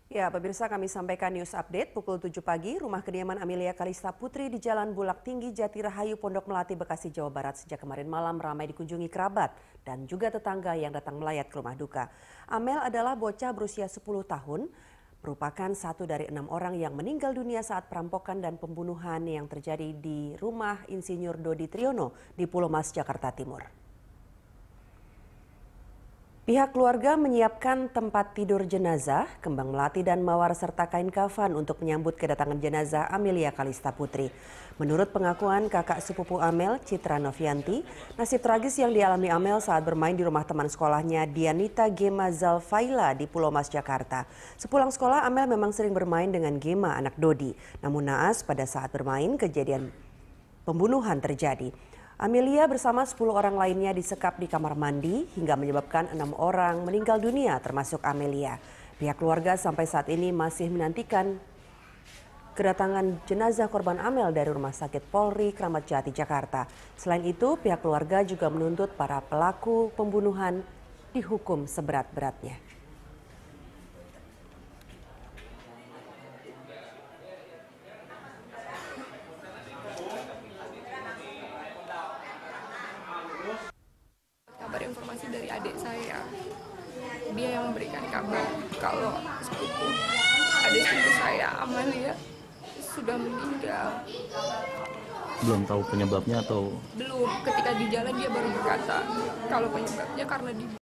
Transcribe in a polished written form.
Ya, pemirsa kami sampaikan news update pukul 7 pagi, rumah kediaman Amelia Kalista Putri di Jalan Bulak Tinggi, Jatirahayu, Pondok Melati, Bekasi, Jawa Barat sejak kemarin malam ramai dikunjungi kerabat dan juga tetangga yang datang melayat ke rumah duka. Amel adalah bocah berusia 10 tahun, merupakan satu dari 6 orang yang meninggal dunia saat perampokan dan pembunuhan yang terjadi di rumah Insinyur Dodi Triyono di Pulau Mas, Jakarta Timur. Pihak keluarga menyiapkan tempat tidur jenazah, kembang melati dan mawar serta kain kafan untuk menyambut kedatangan jenazah Amelia Kalista Putri. Menurut pengakuan kakak sepupu Amel, Citra Novianti, nasib tragis yang dialami Amel saat bermain di rumah teman sekolahnya Dianita Gema Zalfaila di Pulau Mas, Jakarta. Sepulang sekolah, Amel memang sering bermain dengan Gema, anak Dodi. Namun naas pada saat bermain kejadian pembunuhan terjadi. Amelia bersama 10 orang lainnya disekap di kamar mandi hingga menyebabkan 6 orang meninggal dunia termasuk Amelia. Pihak keluarga sampai saat ini masih menantikan kedatangan jenazah korban Amel dari Rumah Sakit Polri Kramat Jati, Jakarta. Selain itu, pihak keluarga juga menuntut para pelaku pembunuhan dihukum seberat-beratnya. Kabar informasi dari adik saya, dia yang memberikan kabar kalau adik sepupu saya Amalia sudah meninggal. Belum tahu penyebabnya atau? Belum, ketika di jalan dia baru berkata kalau penyebabnya karena